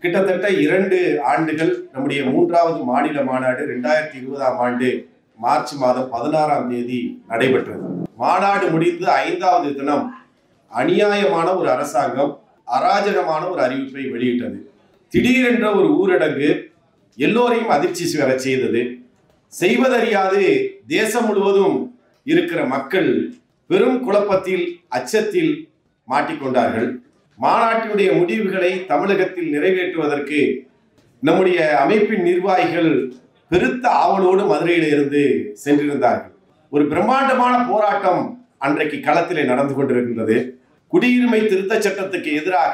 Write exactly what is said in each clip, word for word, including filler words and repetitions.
கிட்டத்தட்ட இரண்டு ஆண்டுகள் நம்முடைய மூன்றாவது மாநில மாநாடு இரண்டாயிரத்தி இருபதாம் ஆண்டு மார்ச் மாதம் பதினாறாம் தேதி நடைபெற்றது. மாநாடு முடிந்து ஐந்தாவது தினம் அநியாயமான ஒரு அரசாங்கம் அராஜகமான ஒரு அறிவிப்பை வெளியிட்டது. திடீரென்ற ஒரு ஊரடங்கு எல்லோரையும் அதிர்ச்சி வர செய்தது. செய்வதறியாது தேசம் முழுவதும் இருக்கிற மக்கள் பெரும் குழப்பத்தில் அச்சத்தில் மாட்டிக்கொண்டார்கள். மாநாட்டினுடைய முடிவுகளை தமிழகத்தில் நிறைவேற்றுவதற்கு நம்முடைய அமைப்பின் நிர்வாகிகள் பெருத்த ஆவலோடு மதுரையில் இருந்து சென்றிருந்தார்கள். ஒரு பிரம்மாண்டமான போராட்டம் அன்றைக்கு களத்திலே நடந்து கொண்டிருக்கின்றது. குடியுரிமை திருத்த சட்டத்துக்கு எதிராக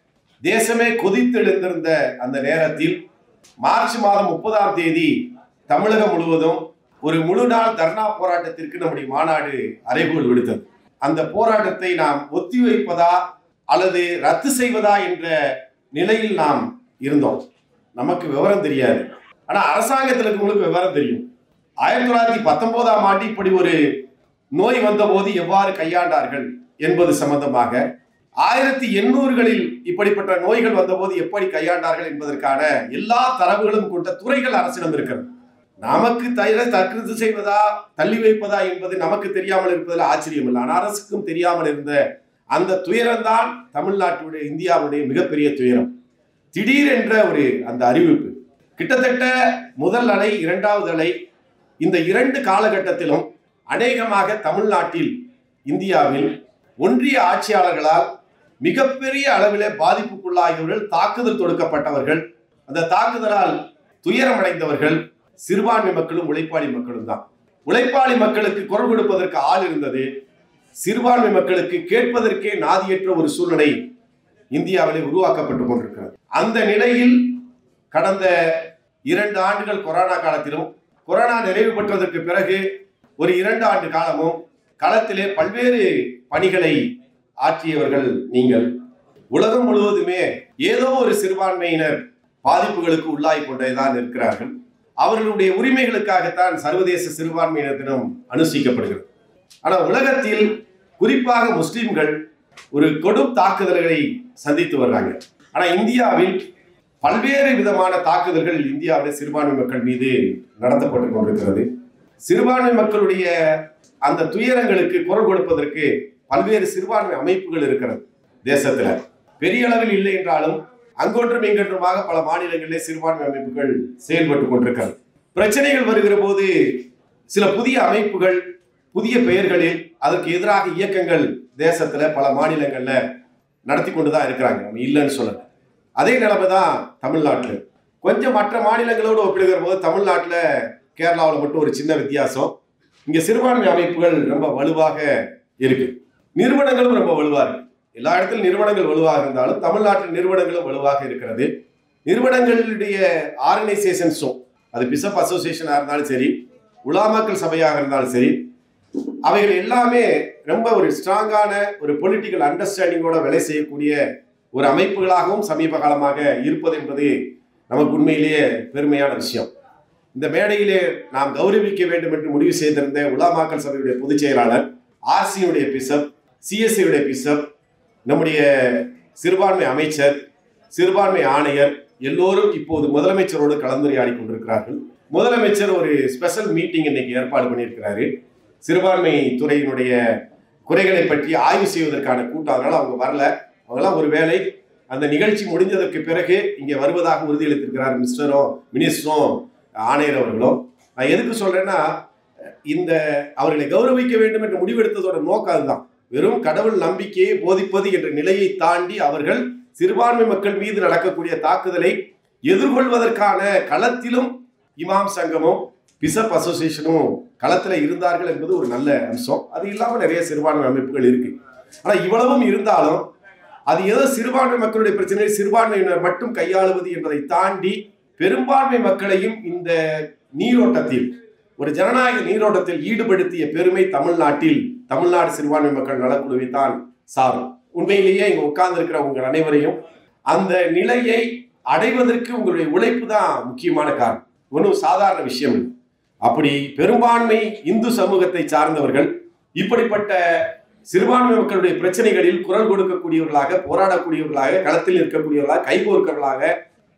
தேசமே கொதித்தெழுந்திருந்த அந்த நேரத்தில் மார்ச் மாதம் முப்பதாம் தேதி தமிழகம் முழுவதும் ஒரு முழு நாள் தர்ணா போராட்டத்திற்கு நம்முடைய மாநாடு அறைகூவல் விடுத்தது. அந்த போராட்டத்தை நாம் ஒத்திவைப்பதா அல்லது ரத்து செய்வதா என்ற நிலையில் நாம் இருந்தோம். நமக்கு விவரம் தெரியாது, ஆனா அரசாங்கத்தில் இருக்கவங்களுக்கு விவரம் தெரியும். ஆயிரத்தி தொள்ளாயிரத்தி பத்தொன்பதாம் ஆண்டு இப்படி ஒரு நோய் வந்தபோது எவ்வாறு கையாண்டார்கள் என்பது சம்பந்தமாக, ஆயிரத்தி எண்ணூறுகளில் இப்படிப்பட்ட நோய்கள் வந்தபோது எப்படி கையாண்டார்கள் என்பதற்கான எல்லா தரவுகளும் கொண்ட துறைகள் அரசிடம் இருக்கிறது. நமக்கு தயிர தற்கிருத்து செய்வதா தள்ளி வைப்பதா என்பது நமக்கு தெரியாமல் இருப்பதில் ஆச்சரியம் இல்லை. ஆனால் அரசுக்கும் தெரியாமல் இருந்த அந்த துயரம்தான் தமிழ்நாட்டுடைய இந்தியாவுடைய மிகப்பெரிய துயரம். திடீரென்ற ஒரு அந்த அறிவிப்பு, கிட்டத்தட்ட முதல் அலை இரண்டாவது அலை, இந்த இரண்டு காலகட்டத்திலும் அநேகமாக தமிழ்நாட்டில் இந்தியாவில் ஒன்றிய ஆட்சியாளர்களால் மிகப்பெரிய அளவிலே பாதிப்புக்குள்ளாகியவர்கள், தாக்குதல் தொடுக்கப்பட்டவர்கள், அந்த தாக்குதலால் துயரமடைந்தவர்கள் சிறுபான்மை மக்களும் உழைப்பாளி மக்களும் தான். உழைப்பாளி மக்களுக்கு குரல் கொடுப்பதற்கு ஆள் இருந்தது, சிறுபான்மை மக்களுக்கு கேட்பதற்கே நாதியற்ற ஒரு சூழ்நிலை இந்தியாவிலே உருவாக்கப்பட்டு கொண்டிருக்கிறது. அந்த நிலையில் கடந்த இரண்டு ஆண்டுகள் கொரோனா காலத்திலும், கொரோனா நிறைவு பெற்றதற்கு பிறகு ஒரு இரண்டு ஆண்டு காலமும் களத்திலே பல்வேறு பணிகளை ஆற்றியவர்கள் நீங்கள். உலகம் முழுவதுமே ஏதோ ஒரு சிறுபான்மையினர் பாதிப்புகளுக்கு உள்ளாகி கொண்டேதான் இருக்கிறார்கள். அவர்களுடைய உரிமைகளுக்காகத்தான் சர்வதேச சிறுபான்மையினர் தினம் அனுஷ்டிக்கப்படுகிறது. ஆனால் உலகத்தில் குறிப்பாக முஸ்லிம்கள் ஒரு கொடும் தாக்குதல்களை சந்தித்து வர்றாங்க. ஆனால் இந்தியாவில் பல்வேறு விதமான தாக்குதல்கள் இந்தியாவில் சிறுபான்மை மக்கள் மீது நடத்தப்பட்டு கொண்டிருக்கிறது. சிறுபான்மை மக்களுடைய அந்த துயரங்களுக்கு குரல் கொடுப்பதற்கு பல்வேறு சிறுபான்மை அமைப்புகள் இருக்கிறது தேசத்துல. பெரிய அளவில் இல்லை என்றாலும் அங்கொன்றும் இங்கொன்றுமாக பல மாநிலங்களிலே சிறுபான்மை அமைப்புகள் செயல்பட்டு கொண்டிருக்கிறது. பிரச்சனைகள் வருகிற போது சில புதிய அமைப்புகள் புதிய பெயர்களில் அதற்கு எதிராக இயக்கங்கள் தேசத்துல பல மாநிலங்கள்ல நடத்தி கொண்டுதான் இருக்கிறாங்க, இல்லைன்னு சொல்லல. அதே நிலைமை தான் தமிழ்நாட்டில். கொஞ்சம் மற்ற மாநிலங்களோடு ஒப்பிடுகிற போது தமிழ்நாட்டில் கேரளாவில் மட்டும் ஒரு சின்ன வித்தியாசம். இங்க சிறுபான்மை அமைப்புகள் ரொம்ப வலுவாக இருக்கு, நிறுவனங்களும் ரொம்ப வலுவாக இருக்கு. எல்லா இடத்திலும் நிறுவனங்கள் வலுவாக இருந்தாலும் தமிழ்நாட்டில் நிறுவனங்களும் வலுவாக இருக்கிறது. நிறுவனங்களுடைய ஆர்கனைசேஷன்ஸும், அது பிசப் அசோசியேஷனாக இருந்தாலும் சரி, உலாமாக்கள் சபையாக இருந்தாலும் சரி, அவைகள் எல்லாமே ரொம்ப ஒரு ஸ்ட்ராங்கான ஒரு பொலிட்டிக்கல் அண்டர்ஸ்டாண்டிங்கோட வேலை செய்யக்கூடிய ஒரு அமைப்புகளாகவும் சமீப காலமாக இருப்பது என்பது நமக்கு உண்மையிலேயே பெருமையான விஷயம். இந்த மேடையிலே நாம் கௌரவிக்க வேண்டும் என்று முடிவு செய்திருந்த உலாமாக்கள் சபையுடைய பொதுச் செயலாளர், ஆர்சியுடைய பிசப், சிஎஸ்சியுடைய பிசப், நம்முடைய சிறுபான்மை அமைச்சர், சிறுபான்மை ஆணையர் எல்லோரும் இப்போது முதலமைச்சரோடு கலந்துரையாடி கொண்டிருக்கிறார்கள். முதலமைச்சர் ஒரு ஸ்பெஷல் மீட்டிங் இன்னைக்கு ஏற்பாடு பண்ணியிருக்கிறாரு. சிறுபான்மை துறையினுடைய குறைகளை பற்றி ஆய்வு செய்வதற்கான கூட்டம். அதனால அவங்க வரல. அவங்களாம் ஒரு வேளை அந்த நிகழ்ச்சி முடிஞ்சதற்கு பிறகு இங்கே வருவதாக உறுதியளித்திருக்கிறார் மினிஸ்டரும் மினிஸ்டரும் ஆணையர் அவர்களும். நான் எதுக்கு சொல்றேன்னா, இந்த அவர்களை கௌரவிக்க வேண்டும் என்று முடிவெடுத்ததோட நோக்கம் அதுதான். வெறும் கடவுள் நம்பிக்கையை போதிப்பது என்ற நிலையை தாண்டி அவர்கள் சிறுபான்மை மக்கள் மீது நடக்கக்கூடிய தாக்குதலை எதிர்கொள்வதற்கான களத்திலும் இமாம் சங்கமும் பிசப் அசோசியேஷனும் களத்தில் இருந்தார்கள் என்பது ஒரு நல்ல அம்சம். அது இல்லாமல் நிறைய சிறுபான்மை அமைப்புகள் இருக்கு. ஆனால் இவ்வளவும் இருந்தாலும் அது ஏதோ சிறுபான்மை மக்களுடைய பிரச்சனையை சிறுபான்மையினர் மட்டும் கையாளுவது என்பதை தாண்டி பெரும்பான்மை மக்களையும் இந்த நீரோட்டத்தில், ஒரு ஜனநாயக நீரோட்டத்தில் ஈடுபடுத்திய பெருமை தமிழ்நாட்டில் தமிழ்நாடு சிறுபான்மை மக்கள் நலக்குழுவை தான் சாரும். உண்மையிலேயே இங்க உட்கார்ந்து இருக்கிற உங்கள் அனைவரையும் அந்த நிலையை அடைவதற்கு உங்களுடைய உழைப்பு தான் முக்கியமான காரணம். ஒன்றும் சாதாரண விஷயம் இல்லை. அப்படி பெரும்பான்மை இந்து சமூகத்தை சார்ந்தவர்கள் இப்படிப்பட்ட சிறுபான்மை மக்களுடைய பிரச்சனைகளில் குரல் கொடுக்கக்கூடியவர்களாக, போராடக்கூடியவர்களாக, களத்தில் இருக்கக்கூடியவர்களாக, கைகோர்க்கவர்களாக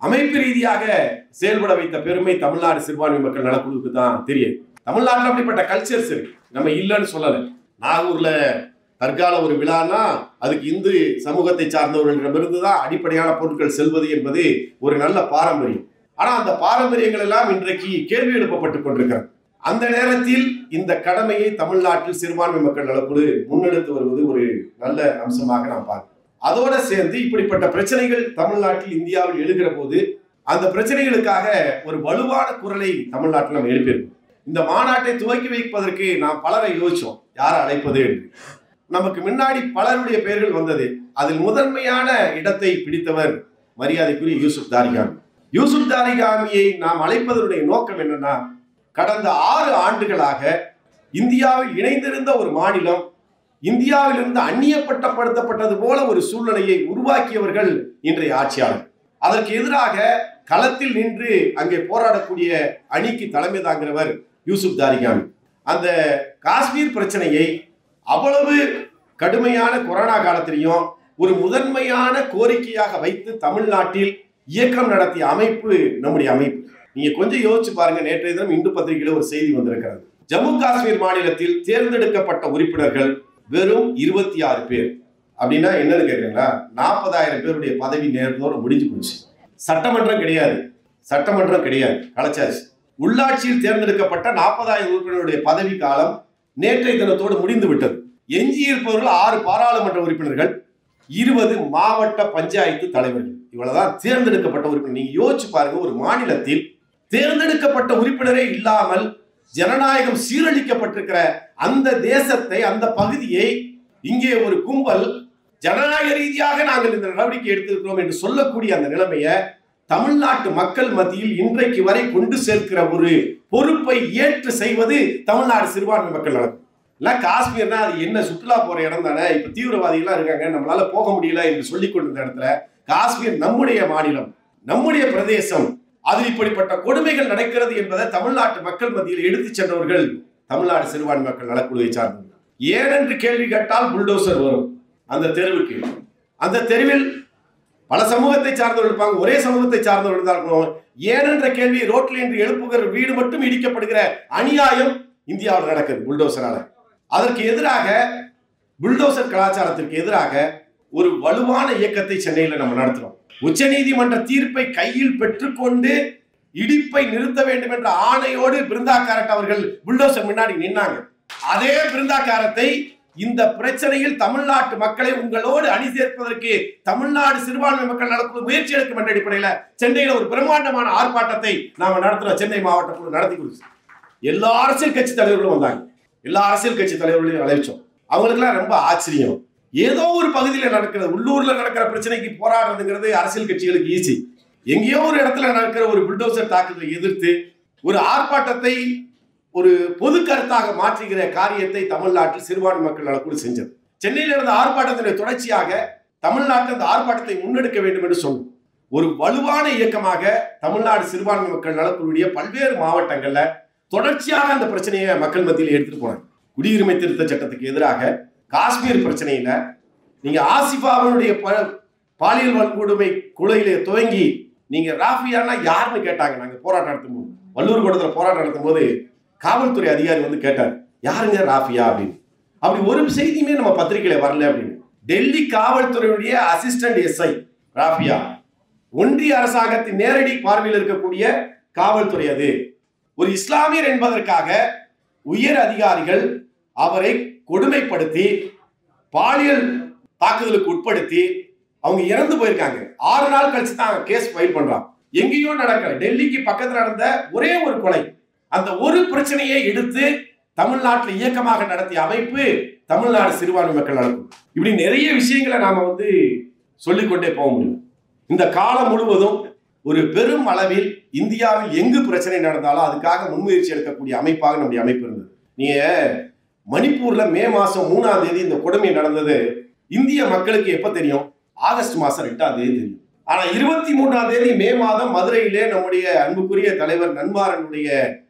அமைப்பு ரீதியாக செயல்பட வைத்த பெருமை தமிழ்நாடு சிறுபான்மை மக்கள் நலக்குழுவுக்கு தான் தெரியும். தமிழ்நாட்டில் அப்படிப்பட்ட கல்ச்சர்ஸ் இருக்கு, நம்ம இல்லைன்னு சொல்லலை. நாகூர்ல தற்கால ஒரு விழானா அதுக்கு இந்து சமூகத்தை சார்ந்தவர்களிடமிருந்து தான் அடிப்படையான பொருட்கள் செல்வது என்பது ஒரு நல்ல பாரம்பரியம். ஆனா அந்த பாரம்பரியங்கள் எல்லாம் இன்றைக்கு கேள்வி எழுப்பப்பட்டுக் கொண்டிருக்கிறது. அந்த நேரத்தில் இந்த கடமையை தமிழ்நாட்டில் சிறுபான்மை மக்கள் நலக்குழு முன்னெடுத்து வருவது ஒரு நல்ல அம்சமாக நாம் பார்க்கிறோம். அதோட சேர்ந்து இப்படிப்பட்ட பிரச்சனைகள் தமிழ்நாட்டில் இந்தியாவில் எழுகிற போது அந்த பிரச்சனைகளுக்காக ஒரு வலுவான குரலை தமிழ்நாட்டில் நம்ம எழுப்பியிருக்கோம். இந்த மாநாட்டை துவக்கி வைப்பதற்கு நாம் பலரை யோசிச்சோம், யாரை அழைப்பது என்று. நமக்கு முன்னாடி பலருடைய பெயர்கள் வந்தது. அதில் முதன்மையான இடத்தை பிடித்தவர் மரியாதைக்குரிய யூசுப் தாரிகாமி. யூசுப் தாரிகாமியை நாம் அழைப்பதனுடைய நோக்கம் என்னன்னா, கடந்த ஆறு ஆண்டுகளாக இந்தியாவில் இணைந்திருந்த ஒரு மாநிலம் இந்தியாவிலிருந்து அந்நியப்பட்டப்படுத்தப்பட்டது போல ஒரு சூழ்நிலையை உருவாக்கியவர்கள் இன்றைய ஆட்சியாளர். அதற்கு எதிராக களத்தில் நின்று அங்கே போராடக்கூடிய அணிக்கு தலைமை தாங்கிறவர் யூசுப் தாரிகாமி. அந்த காஷ்மீர் பிரச்சனையை அவ்வளவு கடுமையான கொரோனா காலத்திலையும் ஒரு முதன்மையான கோரிக்கையாக வைத்து தமிழ்நாட்டில் இயக்கம் நடத்திய அமைப்பு நம்முடைய அமைப்பு. நீங்க கொஞ்சம் யோசிச்சு பாருங்க. நேற்றைய தினம் இந்து பத்திரிகையில ஒரு செய்தி வந்திருக்கிறது. ஜம்மு காஷ்மீர் மாநிலத்தில் தேர்ந்தெடுக்கப்பட்ட உறுப்பினர்கள் வெறும் இருபத்தி ஆறு பேர். அப்படின்னா என்னன்னு கேட்குறீங்களா? நாற்பதாயிரம் பேருடைய பதவி நேரத்தோடு முடிஞ்சு போச்சு. சட்டமன்றம் கிடையாது, சட்டமன்றம் கிடையாது, கலைச்சாச்சு. உள்ளாட்சியில் தேர்ந்தெடுக்கப்பட்ட நாற்பதாயிரம் உறுப்பினருடைய பதவி காலம் நேற்றைய தினத்தோடு முடிந்து விட்டது. எஞ்சியிருப்பவர்கள் ஆறு பாராளுமன்ற உறுப்பினர்கள், இருபது மாவட்ட பஞ்சாயத்து தலைவர்கள். இவ்வளவுதான் தேர்ந்தெடுக்கப்பட்ட உறுப்பினர். நீங்க யோசிச்சு பாருங்க, ஒரு மாநிலத்தில் தேர்ந்தெடுக்கப்பட்ட உறுப்பினரே இல்லாமல் ஜனநாயகம் சீரழிக்கப்பட்டிருக்கிற அந்த தேசத்தை, அந்த பகுதியை இங்கே ஒரு கும்பல் ஜனநாயக ரீதியாக நாங்கள் இந்த நடவடிக்கை எடுத்திருக்கிறோம் என்று சொல்லக்கூடிய அந்த நிலைமையை தமிழ்நாட்டு மக்கள் மத்தியில் இன்றைக்கு வரை கொண்டு சேர்க்கிற ஒரு பொறுப்பை ஏற்று செய்வது தமிழ்நாடு சிறுபான்மை மக்கள் நலன். இல்ல காஷ்மீர்னா அது என்ன, சுற்றுலா போற இடம் தானே, இப்ப தீவிரவாதிகள்லாம் இருக்காங்க, நம்மளால போக முடியல என்று சொல்லிக் கொண்டிருந்த இடத்துல காஷ்மீர் நம்முடைய மாநிலம், நம்முடைய பிரதேசம், அதில் இப்படிப்பட்ட கொடுமைகள் நடக்கிறது என்பதை தமிழ்நாட்டு மக்கள் மத்தியில் எடுத்து சென்றவர்கள் தமிழ்நாடு சிறுபான்மை மக்கள் நலக்குழுவை சார்ந்தவர்கள். ஏனென்று கேள்வி கேட்டால் புல்டோசர் வரும் அந்த தெருவுக்கு. அந்த தெருவில் பல சமூகத்தை சார்ந்தவர்கள் இருப்பாங்க, ஒரே சமூகத்தை சார்ந்தவர்கள் தான் இருக்கணும். ஏனென்ற கேள்வி ரோட்டில் என்று எழுப்புகிற வீடு மட்டும் இடிக்கப்படுகிற அநியாயம் இந்தியாவில் நடக்குது புல்டோசரால. அதற்கு எதிராக, புல்டோசர் கலாச்சாரத்திற்கு எதிராக ஒரு வலுவான இயக்கத்தை சென்னையில் நம்ம நடத்துறோம். உச்ச நீதிமன்ற தீர்ப்பை கையில் பெற்றுக்கொண்டு இடிப்பை நிறுத்த வேண்டும் என்ற ஆணையோடு பிருந்தா காரட் அவர்கள் புல்டோசர் முன்னாடி நின்னாங்க. அதே பிருந்தா காரத்தை இந்த பிரச்சனையில் தமிழ்நாட்டு மக்களை உங்களோடு அணி சேர்ப்பதற்கு தமிழ்நாடு சிறுபான்மை மக்கள் நலக்குழு முயற்சி எடுக்கும் என்ற அடிப்படையில் சென்னையில் ஒரு பிரம்மாண்டமான ஆர்ப்பாட்டத்தை நாம நடத்துறோம். சென்னை மாவட்ட குழு நடத்தி கொடுத்து எல்லா அரசியல் கட்சி தலைவர்களும் வந்தாங்க. எல்லா அரசியல் கட்சி தலைவர்களையும் அழைச்சோம். அவங்களுக்குலாம் ரொம்ப ஆச்சரியம். ஏதோ ஒரு பகுதியில் நடக்கிறது, உள்ளூர்ல நடக்கிற பிரச்சனைக்கு போராடுறதுங்கிறது அரசியல் கட்சிகளுக்கு ஈஸி. எங்கேயோ ஒரு இடத்துல நடக்கிற ஒரு புல்டோசர் தாக்குதலை எதிர்த்து ஒரு ஆர்ப்பாட்டத்தை ஒரு பொது கருத்தாக மாற்றுகிற காரியத்தை தமிழ்நாட்டில் சிறுபான்மை மக்கள் நலக்குழு செஞ்சது. சென்னையில் நடந்த ஆர்ப்பாட்டத்தினுடைய தொடர்ச்சியாக தமிழ்நாட்டில் அந்த ஆர்ப்பாட்டத்தை முன்னெடுக்க வேண்டும் என்று சொன்னோம். ஒரு வலுவான இயக்கமாக தமிழ்நாடு சிறுபான்மை மக்கள் நலக்குழுடைய பல்வேறு மாவட்டங்கள்ல தொடர்ச்சியாக அந்த பிரச்சனையை மக்கள் மத்தியில் எடுத்துட்டு போனாங்க. குடியுரிமை திருத்த சட்டத்துக்கு எதிராக, காஷ்மீர் பிரச்சனையில நீங்க ஆசிஃபாவுடைய பாலியல் வன்கொடுமை கொலையில துவங்கி நீங்க ராஃபியானா யாருன்னு கேட்டாங்க. நாங்க போராட்டம் நடத்தும் போது, வள்ளூர் கூடத்தில் போராட்டம் நடத்தும் போது காவல்துறை அதிகாரி வந்து கேட்டார், யாருங்க ராஃபியா அப்படின்னு. அப்படி ஒரு செய்தியுமே நம்ம பத்திரிகையில வரல அப்படின்னு. டெல்லி காவல்துறையுடைய அசிஸ்டன்ட் எஸ்ஐ ராஃபியா, ஒன்றிய அரசாங்கத்தின் நேரடி பார்வையில் இருக்கக்கூடிய காவல்துறை. அது ஒரு இஸ்லாமியர் என்பதற்காக உயர் அதிகாரிகள் அவரை கொடுமைப்படுத்தி பாலியல் தாக்குதலுக்கு உட்படுத்தி அவங்க இறந்து போயிருக்காங்க. ஆறு நாள் கழிச்சு தான் கேஸ் ஃபைல் பண்றாங்க. எங்கேயோ நடக்கல, டெல்லிக்கு பக்கத்தில் நடந்த ஒரே ஒரு கொலை. அந்த ஒரு பிரச்சனையை எடுத்து தமிழ்நாட்டில் இயக்கமாக நடத்திய அமைப்பு தமிழ்நாடு சிறுபான்மை மக்கள் நலக்குழு. இப்படி நிறைய விஷயங்களை நாம வந்து சொல்லிக்கொண்டே போக முடியும். இந்த காலம் முழுவதும் ஒரு பெரும் அளவில் இந்தியாவில் எங்கு பிரச்சனை நடந்தாலும் அதுக்காக முன்முயற்சி எடுக்கக்கூடிய அமைப்பாக நம்முடைய அமைப்பு இருந்தது. நீங்க மணிப்பூர்ல மே மாசம் மூணாம் தேதி இந்த கொடுமை நடந்தது இந்திய மக்களுக்கு எப்ப தெரியும்? ஆகஸ்ட் மாசம் ரெண்டாம் தேதி தெரியும். ஆனா இருபத்தி மூன்றாம் தேதி மே மாதம் மதுரையிலே நம்முடைய அன்புக்குரிய தலைவர் நன்மாறனுடைய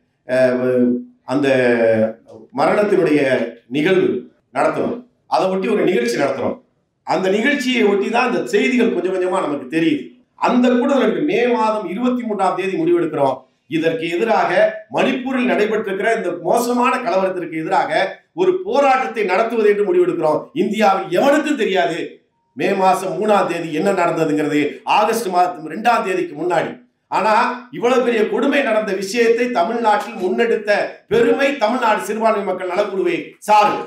அந்த மரணத்தினுடைய நிகழ்வு நடத்துறோம். அதை ஒட்டி ஒரு நிகழ்ச்சி நடத்துறோம். அந்த நிகழ்ச்சியை ஒட்டி தான் இந்த செய்திகள் கொஞ்சம் கொஞ்சமா நமக்கு தெரியுது. அந்த கூட்டத்தில் மே மாதம் இருபத்தி மூன்றாம் தேதி முடிவெடுக்கிறோம். இதற்கு எதிராக மணிப்பூரில் நடைபெற்றிருக்கிற இந்த மோசமான கலவரத்திற்கு எதிராக ஒரு போராட்டத்தை நடத்துவது என்று முடிவெடுக்கிறோம். இந்தியாவில் எவனுக்கும் தெரியாது மே மாசம் மூணாம் தேதி என்ன நடந்ததுங்கிறது ஆகஸ்ட் மாதம் இரண்டாம் தேதிக்கு முன்னாடி. ஆனா இவ்வளவு பெரிய கொடுமை நடந்த விஷயத்தை தமிழ்நாட்டில் முன்னெடுத்த பெருமை தமிழ்நாடு சிறுபான்மை மக்கள் நலக்குழுவை சாரு.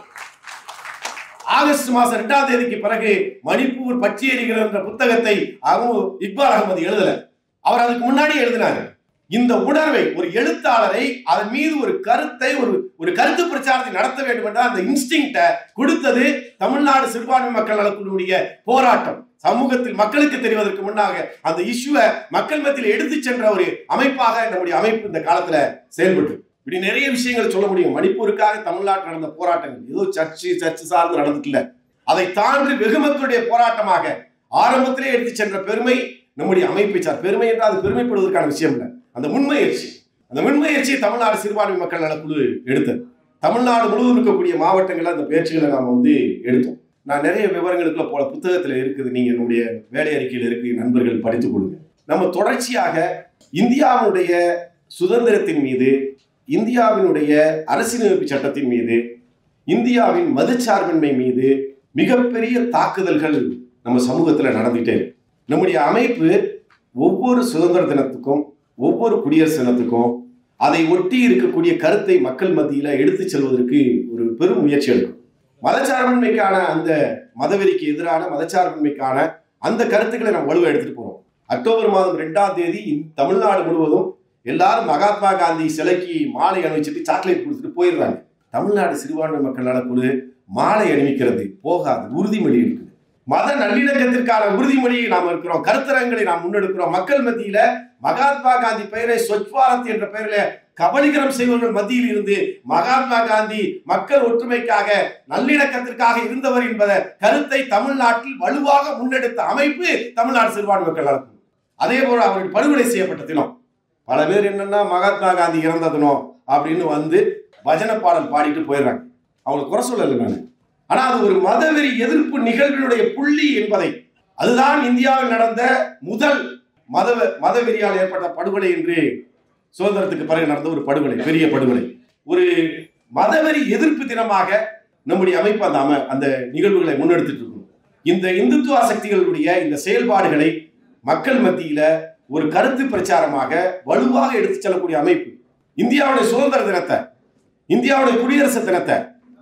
ஆகஸ்ட் மாசம் இரண்டாம் தேதிக்கு பிறகு மணிப்பூர் பற்றி எறிகிற என்ற புத்தகத்தை அவங்க இக்பால் அகமது எழுதல, அவர் அதுக்கு முன்னாடி எழுதினார். இந்த உணர்வை ஒரு எழுத்தாளரை அதன் மீது ஒரு கருத்தை ஒரு ஒரு கருத்து பிரச்சாரத்தை நடத்த வேண்டும் என்ற அந்த இன்ஸ்டிங்க்ட கொடுத்தது தமிழ்நாடு சிறுபான்மை மக்கள் நலக்குழுவுடைய போராட்டம். சமூகத்தில் மக்களுக்கு தெரிவதற்கு முன்னாக அந்த இஷ்யூவை மக்கள் மத்தியில் எடுத்து சென்ற ஒரு அமைப்பாக நம்முடைய அமைப்பு இந்த காலத்துல செயல்பட்டு இப்படி நிறைய விஷயங்கள் சொல்ல முடியும். மணிப்பூருக்காக தமிழ்நாட்டில் நடந்த போராட்டங்கள் ஏதோ சர்ச்சு சர்ச்சு சார்ந்து நடந்துக்கல, அதை தாண்டி வெகுமக்களுடைய போராட்டமாக ஆரம்பத்திலே எடுத்து சென்ற பெருமை நம்முடைய அமைப்பை சார். பெருமை என்றால் அது பெருமைப்படுவதற்கான விஷயம் இல்லை, அந்த முன்முயற்சி. அந்த முன்முயற்சியை தமிழ்நாடு சிறுபான்மை மக்கள் நலக்குழு எடுத்தது. தமிழ்நாடு முழுவதும் இருக்கக்கூடிய மாவட்டங்களில் அந்த பயிற்சிகளை நாம் வந்து எடுத்தோம். நான் நிறைய விவரங்களுக்குள்ள போல புத்தகத்தில் இருக்குது, நீங்க என்னுடைய வேலை அறிக்கையில் இருக்கு, நண்பர்கள் படித்துக் கொள்ளுங்க. நம்ம தொடர்ச்சியாக இந்தியாவுடைய சுதந்திரத்தின் மீது, இந்தியாவினுடைய அரசியலமைப்பு சட்டத்தின் மீது, இந்தியாவின் மதச்சார்பின்மை மீது மிகப்பெரிய தாக்குதல்கள் நம்ம சமூகத்தில் நடந்துட்டே. நம்முடைய அமைப்பு ஒவ்வொரு சுதந்திர தினத்துக்கும் ஒவ்வொரு குடியரசு தினத்துக்கும் அதை ஒட்டி இருக்கக்கூடிய கருத்தை மக்கள் மத்தியில எடுத்து செல்வதற்கு ஒரு பெரும் முயற்சி எடுக்கும். மதச்சார்பின்மைக்கான அந்த மதவெறிக்கு எதிரான மதச்சார்பின்மைக்கான அந்த கருத்துக்களை நம்ம வலுவை எடுத்துட்டு போறோம். அக்டோபர் மாதம் இரண்டாம் தேதி தமிழ்நாடு முழுவதும் எல்லாரும் மகாத்மா காந்தி சிலைக்கு மாலை அணிவிச்சுட்டு சாக்லேட் கொடுத்துட்டு போயிடுறாங்க. தமிழ்நாடு சிறுபான்மை மக்கள் நலக்குழு மாலை அணிவிக்கிறது போகாது, உறுதிமொழி இருக்குது. மத நல்லிணக்கத்திற்கான உறுதிமொழியை நாம் இருக்கிறோம், கருத்தரங்களை நாம் முன்னெடுக்கிறோம். மக்கள் மத்தியில மகாத்மா காந்தி பெயரை ஸ்வச் பாரத் என்ற பெயரில கபலீகரம் செய்வர்கள் மத்தியில் இருந்து மகாத்மா காந்தி மக்கள் ஒற்றுமைக்காக நல்லிணக்கத்திற்காக இருந்தவர் என்பத கருத்தை தமிழ்நாட்டில் வலுவாக முன்னெடுத்த அமைப்பு தமிழ்நாடு சிறுபான்மை மக்கள் நலக்குழு. அதே போல அவர்கள் படுகொலை செய்யப்பட்ட தினம் பல பேர் என்னன்னா மகாத்மா காந்தி இறந்த தினம் அப்படின்னு வந்து பஜனை பாடல் பாடிட்டு போயிடுறாங்க. அவங்களுக்கு குறை சொல்லலை நான், ஆனா அது ஒரு மதவெறி எதிர்ப்பு நிகழ்வினுடைய புள்ளி என்பதை, அதுதான் இந்தியாவில் நடந்த முதல் மத மதவெறியால் ஏற்பட்ட படுகொலை என்று சுதந்திரத்துக்கு பிறகு நடந்த ஒரு படுகொலை, பெரிய படுகொலை. ஒரு மதவெறி எதிர்ப்பு தினமாக நம்முடைய அமைப்பு அந்த அம அந்த நிகழ்வுகளை முன்னெடுத்துட்டு இருக்கும். இந்த இந்துத்துவ சக்திகளுடைய இந்த செயல்பாடுகளை மக்கள் மத்தியில ஒரு கருத்து பிரச்சாரமாக வலுவாக எடுத்து செல்லக்கூடிய அமைப்பு. இந்தியாவுடைய சுதந்திர தினத்தை, இந்தியாவுடைய குடியரசு தினத்தை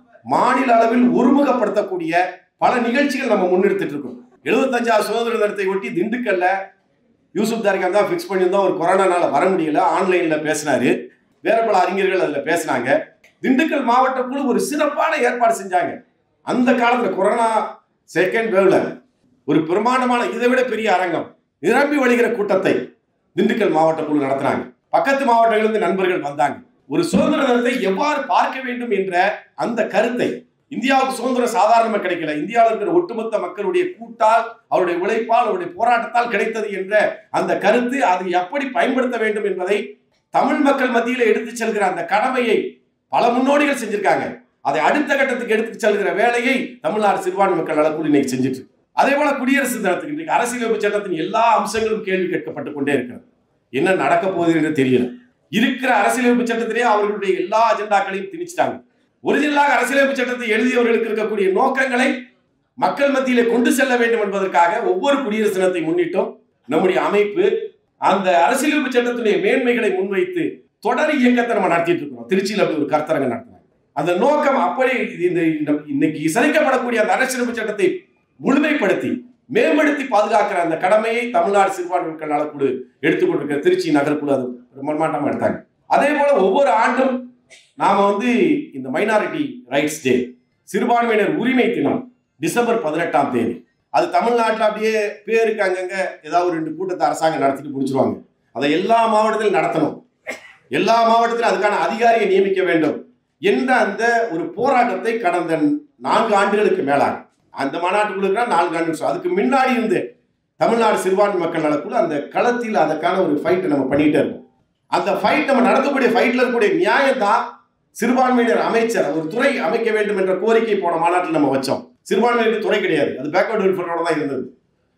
மாநில அளவில் ஒருமுகப்படுத்தக்கூடிய பல நிகழ்ச்சிகள் நம்ம முன்னெடுத்துட்டு இருக்கோம். எழுபத்தஞ்சாவது சுதந்திர தினத்தை ஒட்டி திண்டுக்கல்ல யூசுப் தாரிகான் தான் ஃபிக்ஸ் பண்ணியிருந்தோம். ஒரு கொரோனானால வர முடியல, ஆன்லைன்ல பேசினாரு, வேற பல அறிஞர்கள் அதுல பேசினாங்க. திண்டுக்கல் மாவட்ட குழு ஒரு சிறப்பான ஏற்பாடு செஞ்சாங்க. அந்த காலத்துல கொரோனா செகண்ட் வேவ்ல ஒரு பிரமாண்டமான இதை விட பெரிய அரங்கம், நிரம்பி வழிகிற கூட்டத்தை திண்டுக்கல் மாவட்ட குழு நடத்தினாங்க. பக்கத்து மாவட்டங்களிலிருந்து நண்பர்கள் வந்தாங்க. ஒரு சுதந்திர தினத்தை எவ்வாறு பார்க்க வேண்டும் என்ற அந்த கருத்தை, இந்தியாவுக்கு சுதந்திரம் சாதாரணமாக கிடைக்கல, இந்தியாவில் இருக்கிற ஒட்டுமொத்த மக்களுடைய கூட்டால், அவருடைய உழைப்பால், அவருடைய போராட்டத்தால் கிடைத்தது என்ற அந்த கருத்து, அதை எப்படி பயன்படுத்த வேண்டும் என்பதை தமிழ் மக்கள் மத்தியில் எடுத்து செல்கிற அந்த கடமையை பல முன்னோடிகள் செஞ்சிருக்காங்க. அதை அடுத்த கட்டத்துக்கு எடுத்து செல்கிற வேலையை தமிழ்நாடு சிறுபான்மை மக்கள் நலக்குழு இன்னைக்கு செஞ்சிட்டு. அதே போல குடியரசு தினத்துக்கு இன்றைக்கு அரசியலமைப்பு சட்டத்தின் எல்லா அம்சங்களும் கேள்வி கேட்கப்பட்டு கொண்டே இருக்கிறது. என்ன நடக்க போகுது என்று தெரியல. இருக்கிற அரசியலமைப்பு சட்டத்திலேயே அவர்களுடைய எல்லா அஜெண்டாக்களையும் திணிச்சிட்டாங்க. ஒரிஜினலாக அரசியலமைப்பு சட்டத்தை எழுதியவர்களுக்கு இருக்கக்கூடிய நோக்கங்களை மக்கள் மத்தியிலே கொண்டு செல்ல வேண்டும் என்பதற்காக ஒவ்வொரு குடியரசு தினத்தை முன்னிட்டும் நம்முடைய அமைப்பு அந்த அரசியலமைப்பு சட்டத்துடைய மேன்மைகளை முன்வைத்து தொடர் இயக்கத்தை நம்ம நடத்திட்டு இருக்கிறோம். திருச்சியில் அப்படி ஒரு கருத்தரங்கம் நடத்தினாங்க. அந்த நோக்கம் அப்படி இந்த இன்னைக்கு இசைக்கப்படக்கூடிய அந்த அரசியலமைப்பு சட்டத்தை முழுமைப்படுத்தி மேம்படுத்தி பாதுகாக்கிற அந்த கடமையை தமிழ்நாடு சிறுபான்மை மக்கள் நலக்குழு எடுத்துக்கொண்டிருக்கிற திருச்சி நகர்க்குழு அது பிரம்மாண்டமா எடுத்தாங்க. அதே போல ஒவ்வொரு ஆண்டும் நாம வந்து இந்த மைனாரிட்டி ரைட்ஸ் டே, சிறுபான்மையினர் உரிமை தினம் டிசம்பர் பதினெட்டாம் தேதி, அது தமிழ்நாட்டில் அப்படியே பேருக்கு அங்கங்க ஏதாவது ரெண்டு கூட்டத்தை அரசாங்கம் நடத்திட்டு முடிச்சிருவாங்க. அதை எல்லா மாவட்டத்திலும் நடத்தணும், எல்லா மாவட்டத்திலும் அதுக்கான அதிகாரியை நியமிக்க வேண்டும் என்ற அந்த ஒரு போராட்டத்தை கடந்த நான்கு ஆண்டுகளுக்கு மேலாக அந்த மாநாட்டுக்குள்ள நான்கு ஆண்டு, அதுக்கு முன்னாடி இருந்து தமிழ்நாடு சிறுபான்மை மக்கள் நலக்குழு அந்த களத்தில் அதற்கான ஒரு ஃபைட்டை நம்ம பண்ணிட்டே இருக்கோம். அந்த ஃபைட் நம்ம நடத்தக்கூடிய ஃபைட்ல இருக்கக்கூடிய நியாயம் தான் சிறுபான்மையினர் அமைச்சர் ஒரு துறை அமைக்க வேண்டும் என்ற கோரிக்கை போன மாநாட்டில் நம்ம வச்சோம். சிறுபான்மையினர் துறை கிடையாது, அது பேக்வர்ட் வெல்ஃபேரோட தான் இருந்தது.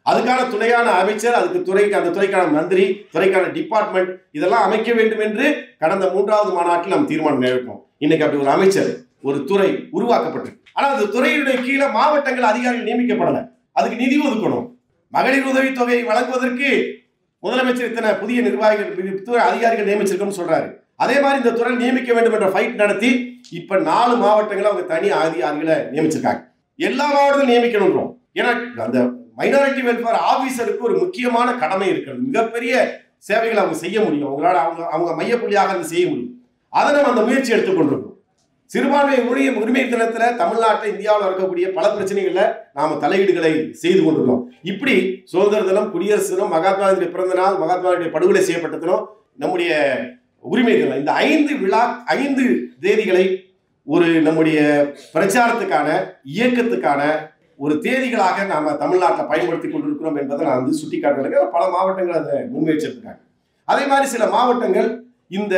அதுக்கான துணையான அமைச்சர், அதுக்கு துறைக்கு அந்த துறைக்கான மந்திரி, துறைக்கான டிபார்ட்மெண்ட் இதெல்லாம் அமைக்க வேண்டும் என்று கடந்த மூன்றாவது மாநாட்டில் நாம் தீர்மானம் நிறைவேற்றோம். இன்னைக்கு அப்படி ஒரு அமைச்சர், ஒரு துறை உருவாக்கப்பட்டிருக்கு. ஆனால் அந்த துறையுடைய கீழே மாவட்டங்கள் அதிகாரிகள் நியமிக்கப்படலை. அதுக்கு நிதி ஒதுக்கணும். மகளிர் உதவி தொகை வழங்குவதற்கு முதலமைச்சர் இத்தனை புதிய நிர்வாகிகள் அதிகாரிகள் நியமிச்சிருக்கோம்னு சொல்றாரு. அதே மாதிரி இந்த துறை நியமிக்க வேண்டும் என்ற ஃபைட் நடத்தி இப்ப நாலு மாவட்டங்களை அவங்க தனி அதிகாரிகளை நியமிச்சிருக்காங்க. எல்லா மாவட்டத்திலும் நியமிக்கணும். ஏன்னா அந்த மைனாரிட்டி வெல்ஃபேர் ஆபீசருக்கு ஒரு முக்கியமான கடமை இருக்கிறது. மிகப்பெரிய சேவைகளை அவங்க செய்ய முடியும். அவங்களால அவங்க அவங்க மையப்புள்ளியாக அதை செய்ய முடியும். அதை நம்ம அந்த முயற்சி எடுத்துக்கொண்டிருக்கோம். சிறுபான்மை உரிமை உரிமை தினத்தில் தமிழ்நாட்டில் இந்தியாவில் இருக்கக்கூடிய பல பிரச்சனைகள்ல நாம தலையீடுகளை செய்து கொண்டிருக்கோம். இப்படி சுதந்திர தினம், குடியரசு தினம், மகாத்மா காந்தியுடைய பிறந்த நாள், மகாத்மா காந்தியுடைய படுகொலை செய்யப்பட்ட தினம், நம்முடைய உரிமை தினம், இந்த ஐந்து விழா ஐந்து தேதிகளை ஒரு நம்முடைய பிரச்சாரத்துக்கான இயக்கத்துக்கான ஒரு தேதிகளாக நாம தமிழ்நாட்டில் பயன்படுத்தி கொண்டிருக்கிறோம் என்பதை நான் வந்து சுட்டி காட்டுறேன். பல மாவட்டங்கள் அதை முன்முயற்சிருக்காங்க. அதே மாதிரி சில மாவட்டங்கள் இந்த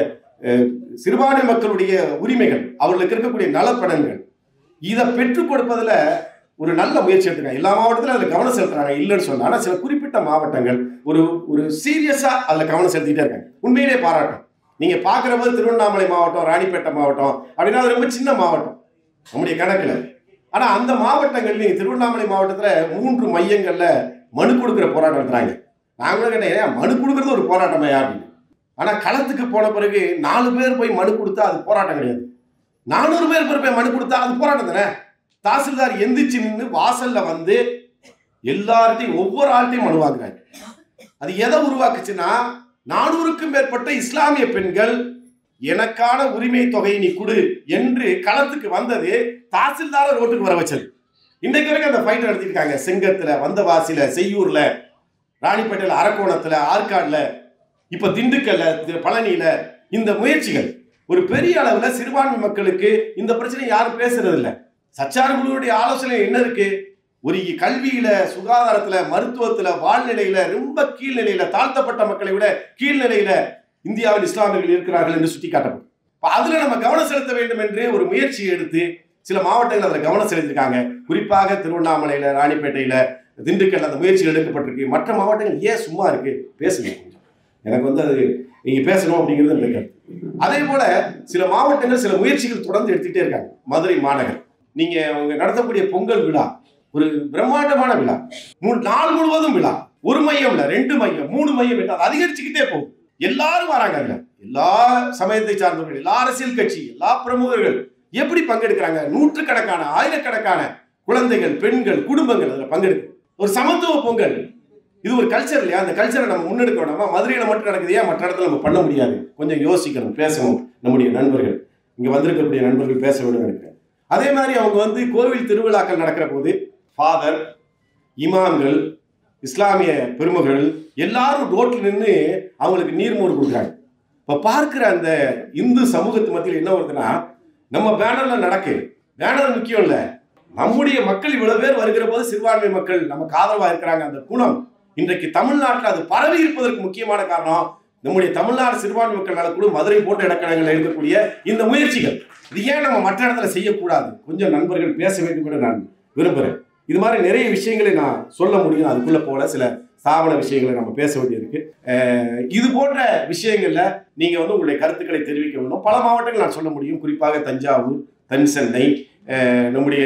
சிறுபான்மை மக்களுடைய உரிமைகள், அவர்களுக்கு இருக்கக்கூடிய நலப்படங்கள் இதை பெற்றுக் கொடுப்பதில் ஒரு நல்ல முயற்சி எடுத்துருக்காங்க. எல்லா மாவட்டத்திலும் அதில் கவனம் செலுத்துறாங்க இல்லைன்னு சொன்னா, ஆனால் சில குறிப்பிட்ட மாவட்டங்கள் ஒரு ஒரு சீரியஸா அதில் கவனம் செலுத்திட்டே இருக்காங்க. உண்மையிலே பாராட்டும். நீங்க பார்க்குற போது திருவண்ணாமலை மாவட்டம், ராணிப்பேட்டை மாவட்டம் அப்படின்னா அது ரொம்ப சின்ன மாவட்டம் நம்முடைய கணக்குல. ஆனா அந்த மாவட்டங்கள், நீங்க திருவண்ணாமலை மாவட்டத்துல மூன்று மையங்கள்ல மனு கொடுக்குற போராட்டம் நடத்துறாங்க. நாங்களும் கேட்டேன், மனு கொடுக்கறது ஒரு போராட்டமா யாருன்னு. ஆனா களத்துக்கு போன பிறகு நாலு பேர் போய் மனு கொடுத்தா அது போராட்டம் கிடையாது. நானூறு பேர் போய் மனு கொடுத்தா அது போராட்டம் தானே. தாசில்தார் எந்திரிச்சு நின்று வாசல்ல வந்து எல்லார்ட்டையும் ஒவ்வொரு ஆள்கிட்டையும் மனு வாங்குறாங்க. அது எதை உருவாக்குச்சுன்னா, நானூறுக்கும் மேற்பட்ட இஸ்லாமிய பெண்கள் எனக்கான உரிமை தொகையை நீ கொடு என்று களத்துக்கு வந்தது தாசில்தார ரோட்டுக்கு வர வச்சது. இன்றைக்கு வரைக்கும் அந்த ஃபைட் நடத்திருக்காங்க. செங்கத்துல, வந்தவாசியில, செய்யூர்ல, ராணிப்பேட்டையில், அரக்கோணத்துல, ஆற்காடுல, இப்ப திண்டுக்கல்ல, பழனியில இந்த முயற்சிகள் ஒரு பெரிய அளவுல சிறுபான்மை மக்களுக்கு இந்த பிரச்சனை யாரும் பேசுறது இல்லை. சச்சார் குழுவுடைய ஆலோசனை என்ன இருக்கு? ஒரு கல்வியில, சுகாதாரத்துல, மருத்துவத்துல, வாழ்நிலையில ரொம்ப கீழ்நிலையில, தாழ்த்தப்பட்ட மக்களை விட கீழ்நிலையில இந்தியாவில் இஸ்லாமியர்கள் இருக்கிறார்கள் என்று சுட்டி காட்டப்படும். அதுல நம்ம கவனம் செலுத்த வேண்டும் என்று ஒரு முயற்சி எடுத்து சில மாவட்டங்கள் அதில் கவனம் செலுத்திருக்காங்க. குறிப்பாக திருவண்ணாமலையில, ராணிப்பேட்டையில, திண்டுக்கல்ல அந்த முயற்சிகள் எடுக்கப்பட்டிருக்கு. மற்ற மாவட்டங்கள் ஏன் சும்மா இருக்கு? பேசுங்க. எனக்கு வந்து அது நீங்க பேசணும் அப்படிங்கிறது எனக்கு. அதே போல சில மாவட்டங்கள் சில முயற்சிகள் தொடர்ந்து எடுத்துக்கிட்டே இருக்காங்க. மதுரை மாநகர், நீங்க அவங்க நடத்தக்கூடிய பொங்கல் விழா ஒரு பிரம்மாண்டமான விழா. மூணு நாள் முழுவதும் விழா. ஒரு மையம் இல்ல, ரெண்டு மையம், மூணு மையம் என்று அதிகரிச்சுக்கிட்டே போகும். எல்லாரும் வராங்க. அதுல எல்லா சமயத்தை சார்ந்தவர்கள், எல்லா அரசியல் கட்சி, எல்லா பிரமுகர்கள் எப்படி பங்கெடுக்கிறாங்க? நூற்றுக்கணக்கான, ஆயிரக்கணக்கான குழந்தைகள், பெண்கள், குடும்பங்கள் அதுல பங்கெடுக்கு. ஒரு சமத்துவ பொங்கல். இது ஒரு கல்ச்சர் இல்லையா? அந்த கல்ச்சரை நம்ம முன்னெடுக்க வேண்டாமா? மதுரையில மட்டும் நடக்குது, ஏன் மற்ற இடத்துல நம்ம பண்ண முடியாது? கொஞ்சம் யோசிக்கணும், பேசணும். நம்முடைய நண்பர்கள், இங்க வந்திருக்கக்கூடிய நண்பர்கள் பேச வேண்டும் நினைக்கிறேன். அதே மாதிரி அவங்க வந்து கோவில் திருவிழாக்கள் நடக்கிற போது ஃபாதர், இமாம்கள், இஸ்லாமிய பெருமகள் எல்லாரும் ரோட்டில் நின்று அவங்களுக்கு நீர்மோர் கொடுக்குறாங்க. இப்போ பார்க்குற அந்த இந்து சமூகத்து மத்தியில் என்ன வருதுன்னா, நம்ம பேனர்ல நடக்கு, பேனர் முக்கியம் இல்லை, நம்முடைய மக்கள் இவ்வளவு பேர் வருகிற போது சிறுபான்மை மக்கள் நமக்கு ஆதரவாக இருக்கிறாங்க. அந்த குணம் இன்றைக்கு தமிழ்நாட்டில் அது பரவி இருப்பதற்கு முக்கியமான காரணம் நம்முடைய தமிழ்நாடு சிறுபான்மை மக்கள் நலக்குழு, மதுரை போன்ற இடக்கணங்களில் இருக்கக்கூடிய இந்த முயற்சிகள். இது ஏன் நம்ம மற்ற இடத்துல செய்யக்கூடாது? கொஞ்சம் நண்பர்கள் பேச வேண்டும் என்று நான் விரும்புகிறேன். இது மாதிரி நிறைய விஷயங்களை நான் சொல்ல முடியும். அதுக்குள்ள போல சில ஸ்தாபன விஷயங்களை நம்ம பேச வேண்டியிருக்கு. இது போன்ற விஷயங்கள்ல நீங்க வந்து உங்களுடைய கருத்துக்களை தெரிவிக்க வேண்டும். பல மாவட்டங்கள் நான் சொல்ல முடியும். குறிப்பாக தஞ்சாவூர், தென் சென்னை, நம்முடைய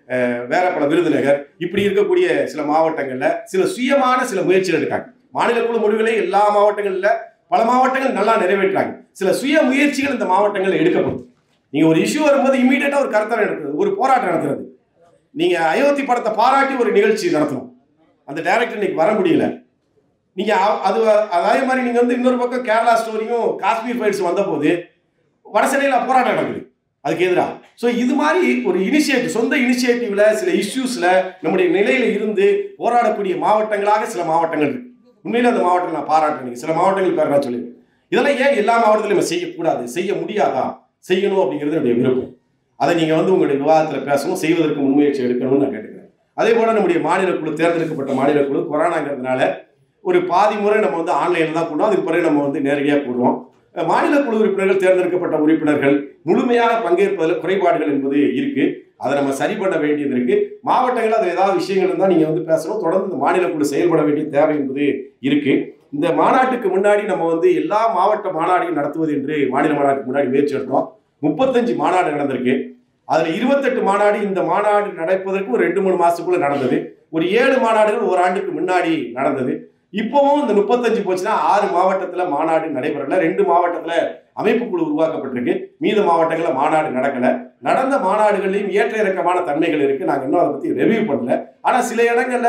வேற பல விருதுநகர், இப்படி இருக்கக்கூடிய சில மாவட்டங்கள்ல சில சுயமான சில முயற்சிகள் எடுக்காங்க. மாநில குழு முடிவுகளை எல்லா மாவட்டங்கள்ல பல மாவட்டங்கள் நல்லா நிறைவேற்றாங்க. சில சுய முயற்சிகள் இந்த மாவட்டங்கள் எடுக்கப்படும். நீங்க ஒரு இஷ்யூ வரும்போது இமீடியட்டா ஒரு கருத்தரங்கு நடத்துறது, ஒரு போராட்டம் நடத்துறது. நீங்க அயோத்தி படத்தை பாராட்டி ஒரு நிகழ்ச்சி நடத்தணும். அந்த டைரக்டர் இன்னைக்கு வர முடியல. நீங்க அது அதே மாதிரி நீங்க வந்து இன்னொரு பக்கம் கேரளா ஸ்டோரியும் காஷ்மீர் ஃபைல்ஸ் வந்த போது வடசென்னையில போராட்டம் நடக்குது அதுக்கு எதிராக. ஸோ இது மாதிரி ஒரு இனிஷியேட்டிவ், சொந்த இனிஷியேட்டிவ்ல சில இஷ்யூஸ்ல நம்முடைய நிலையில இருந்து போராடக்கூடிய மாவட்டங்களாக சில மாவட்டங்கள் இருக்கு. உண்மையில அந்த மாவட்டங்கள் நான் பாராட்டுறேன். சில மாவட்டங்கள் பேர் நான் சொல்லிடுறேன். இதெல்லாம் ஏன் எல்லா மாவட்டத்திலும் செய்யக்கூடாது, செய்ய முடியாதா, செய்யணும் அப்படிங்கிறது என்னுடைய விருப்பம். அதை நீங்க வந்து உங்களுடைய விவாதத்தில் பேசணும், செய்வதற்கு முன்முயற்சி எடுக்கணும்னு நான் கேட்டுக்கிறேன். அதே போல நம்முடைய மாநில குழு, தேர்ந்தெடுக்கப்பட்ட மாநில குழு கொரோனாங்கிறதுனால ஒரு பாதி முறை நம்ம வந்து ஆன்லைனில் தான் கூடுவோம். அதுக்கு பிறகு நம்ம வந்து நேரடியாக கூடுவோம். மாநில குழு உறுப்பினர்கள் தேர்ந்தெடுக்கப்பட்ட உறுப்பினர்கள் முழுமையாக பங்கேற்பதில் குறைபாடுகள் என்பது இருக்கு. அதை நம்ம சரி பண்ண வேண்டியது இருக்கு. மாவட்டங்கள் அதில் ஏதாவது விஷயங்கள் இருந்தால் நீங்க வந்து பேசணும். தொடர்ந்து இந்த மாநில குழு செயல்பட வேண்டிய தேவை என்பது இருக்கு. இந்த மாநாட்டுக்கு முன்னாடி நம்ம வந்து எல்லா மாவட்ட மாநாடையும் நடத்துவது என்று மாநில மாநாட்டுக்கு முன்னாடி முயற்சி எடுத்தோம். முப்பத்தஞ்சு மாநாடு நடந்திருக்கு. அதுல இருபத்தெட்டு மாநாடு இந்த மாநாடு நடப்பதற்கு ஒரு ரெண்டு மூணு மாசத்துக்குள்ள நடந்தது. ஒரு ஏழு மாநாடுகள் ஒரு ஆண்டுக்கு முன்னாடி நடந்தது. இப்பவும் இந்த முப்பத்தஞ்சு போச்சுன்னா ஆறு மாவட்டத்துல மாநாடு நடைபெறல. ரெண்டு மாவட்டத்துல அமைப்பு குழு உருவாக்கப்பட்டிருக்கு. மீத மாவட்டங்கள்ல மாநாடு நடக்கல. நடந்த மாநாடுகளையும் ஏற்ற இறக்கமான தன்மைகள் இருக்கு. நாங்க இன்னும் அதை பத்தி ரெவியூ பண்ணல. ஆனா சில இடங்கள்ல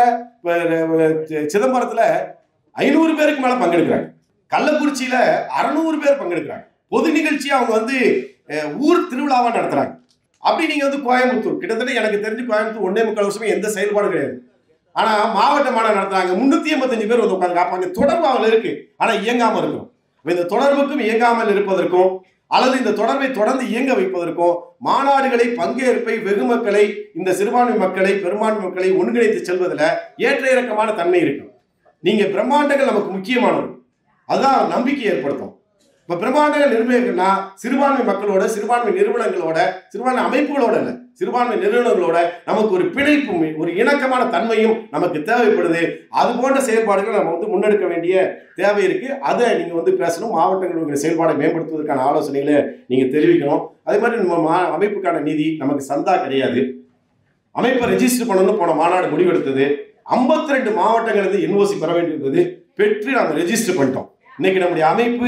சிதம்பரத்துல ஐநூறு பேருக்கு மேல பங்கெடுக்கிறாங்க. கள்ளக்குறிச்சியில அறுநூறு பேர் பங்கெடுக்கிறாங்க. பொது நிகழ்ச்சி அவங்க வந்து ஊர் திருவிழாவா நடத்துறாங்க. அப்படி நீங்க வந்து கோயம்புத்தூர் கிட்டத்தட்ட எனக்கு தெரிஞ்சு கோயம்புத்தூர் ஒன்னே முக்கால் வருஷமே எந்த செயல்பாடும் கிடையாது. ஆனா மாவட்ட மாநாடு நடத்துறாங்க. முன்னூத்தி எண்பத்தஞ்சு பேர் வந்து உட்காந்து காப்பாங்க. தொடர்பு அவங்க இருக்கு. ஆனா இயங்காம இருக்கும். இந்த தொடர்புக்கும் இயங்காமல் இருப்பதற்கும் அல்லது இந்த தொடர்பை தொடர்ந்து இயங்க வைப்பதற்கும் மாநாடுகளை பங்கேற்பை வெகு மக்களை இந்த சிறுபான்மை மக்களை பெரும்பான்மை மக்களை ஒன்றிணைத்து செல்வதில் ஏற்ற இறக்கமான தன்மை இருக்கு. நீங்க பிரம்மாண்டங்கள் நமக்கு முக்கியமானது. அதுதான் நம்பிக்கை ஏற்படுத்தும். இப்ப பிரம்மாண்டங்கள் நிர்ணயிக்கணும்னா சிறுபான்மை மக்களோட சிறுபான்மை நிறுவனங்களோட சிறுபான்மை அமைப்புகளோட இல்ல சிறுபான்மை நிறுவனங்களோட நமக்கு ஒரு பிணைப்பும் ஒரு இணக்கமான தன்மையும் நமக்கு தேவைப்படுது. அது போன்ற செயல்பாடுகளை நம்ம வந்து முன்னெடுக்க வேண்டிய தேவை இருக்கு. அதை நீங்க வந்து பேசணும். மாவட்டங்களுடைய செயல்பாடை மேம்படுத்துவதற்கான ஆலோசனைகளை நீங்க தெரிவிக்கணும். அதே மாதிரி நம்ம அமைப்புக்கான நிதி நமக்கு சந்தா கிடையாது. அமைப்பை ரெஜிஸ்டர் பண்ணணும்னு போன மாநாடு முடிவெடுத்தது. ஐம்பத்தி ரெண்டு மாவட்டங்கள் இருந்து என்ஓசி பெற வேண்டியிருந்தது. பெற்று நாங்கள் ரெஜிஸ்டர் பண்ணிட்டோம். இன்னைக்கு நம்முடைய அமைப்பு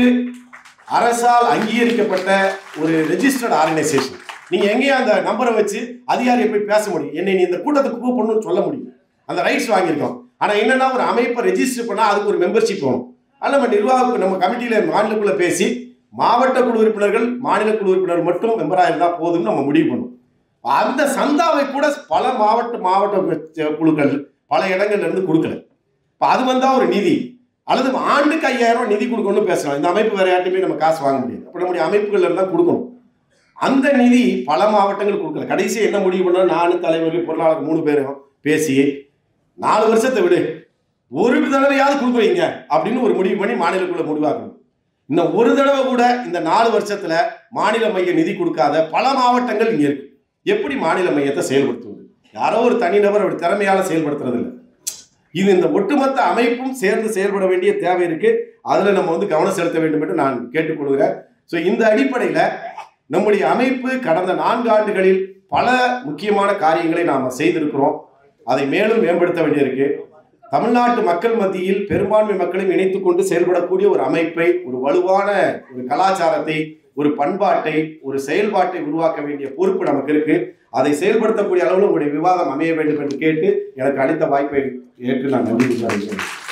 அரசால் அங்கீகரிக்கப்பட்ட ஒரு ரெஜிஸ்டர்ட் ஆர்கனைசேஷன். நீங்க எங்கேயும் அந்த நம்பரை வச்சு அதிகாரியை போய் பேச முடியும். என்னை நீ இந்த கூட்டத்துக்கு கூப்பிடணும்னு சொல்ல முடியும். அந்த ரைட்ஸ் வாங்கியிருக்கோம். ஆனா என்னன்னா ஒரு அமைப்பை ரெஜிஸ்டர் பண்ணா அதுக்கு ஒரு மெம்பர்ஷிப் வேணும். அது நம்ம நிர்வாக நம்ம கமிட்டியில மாநிலக்குள்ள பேசி மாவட்ட குழு உறுப்பினர்கள் மாநில குழு உறுப்பினர் மட்டும் மெம்பராக இருந்தா போதும்னு நம்ம முடிவு பண்ணும். அந்த சந்தாவை கூட பல மாவட்ட மாவட்ட குழுக்கள் பல இடங்கள்ல இருந்து கொடுக்கல. இப்ப அது வந்தா ஒரு நிதி அல்லது ஆண்டுக்கு ஐயாயிரம் ரூபாய் நிதி கொடுக்கணும்னு பேசலாம். இந்த அமைப்பு வேற யார்ட்டுமே நம்ம காசு வாங்க முடியாது. அப்ப நம்முடைய அமைப்புகள் இருந்தா கொடுக்கணும். அந்த நிதி பல மாவட்டங்கள் கொடுக்கல. கடைசி என்ன முடிவு பண்ணோம்? நானும் தலைவர்கள் பொருளாளர் மூணு பேரும் பேசி நாலு வருஷத்தை விடு ஒரு தடவையாவது கொடுக்குறீங்க அப்படின்னு ஒரு முடிவு பண்ணி மாநிலக்குள்ள முடிவாக்கணும். இன்னும் ஒரு தடவை கூட இந்த நாலு வருஷத்துல மாநில மைய நிதி கொடுக்காத பல மாவட்டங்கள் இங்க இருக்கு. எப்படி மாநில மையத்தை செயல்படுத்துவது? யாரோ ஒரு தனிநபர் ஒரு திறமையால செயல்படுத்துறது இல்லை. இது இந்த ஒட்டுமொத்த அமைப்பும் சேர்ந்து செயல்பட வேண்டிய தேவை இருக்கு. அதுல நம்ம வந்து கவனம் செலுத்த வேண்டும் என்று நான் கேட்டுக்கொள்கிறேன். ஸோ இந்த அடிப்படையில நம்முடைய அமைப்பு கடந்த நான்கு ஆண்டுகளில் பல முக்கியமான காரியங்களை நாம் செய்திருக்கிறோம். அதை மேலும் மேம்படுத்த வேண்டியிருக்கு. தமிழ்நாட்டு மக்கள் மத்தியில் பெரும்பான்மை மக்களையும் இணைத்துக் கொண்டு செயல்படக்கூடிய ஒரு அமைப்பை, ஒரு வலுவான ஒரு கலாச்சாரத்தை, ஒரு பண்பாட்டை, ஒரு செயல்பாட்டை உருவாக்க வேண்டிய பொறுப்பு நமக்கு இருக்கு. அதை செயல்படுத்தக்கூடிய அளவில் உங்களுடைய விவாதம் அமைய வேண்டும் என்று கேட்டு எனக்கு அளித்த வாய்ப்பை ஏற்று நான் நன்றி தெரிவிக்கிறேன்.